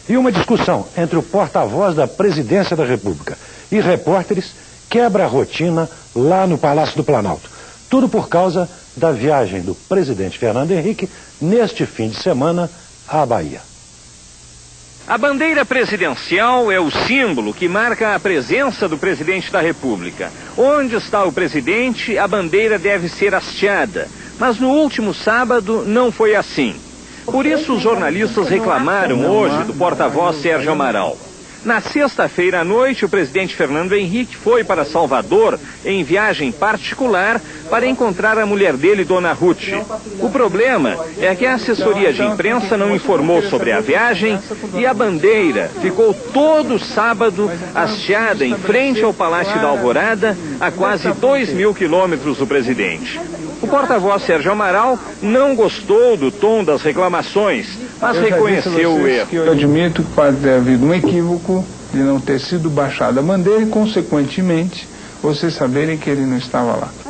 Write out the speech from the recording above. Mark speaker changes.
Speaker 1: E uma discussão entre o porta-voz da Presidência da República e repórteres quebra a rotina lá no Palácio do Planalto. Tudo por causa da viagem do presidente Fernando Henrique neste fim de semana à Bahia.
Speaker 2: A bandeira presidencial é o símbolo que marca a presença do presidente da República. Onde está o presidente, a bandeira deve ser hasteada. Mas no último sábado não foi assim. Por isso os jornalistas reclamaram hoje do porta-voz Sérgio Amaral. Na sexta-feira à noite, o presidente Fernando Henrique foi para Salvador em viagem particular para encontrar a mulher dele, Dona Ruth. O problema é que a assessoria de imprensa não informou sobre a viagem e a bandeira ficou todo sábado hasteada em frente ao Palácio da Alvorada, a quase 2.000 quilômetros do presidente. O porta-voz Sérgio Amaral não gostou do tom das reclamações, mas reconheceu o erro.
Speaker 3: Eu admito que pode ter havido um equívoco de não ter sido baixada a bandeira e, consequentemente, vocês saberem que ele não estava lá.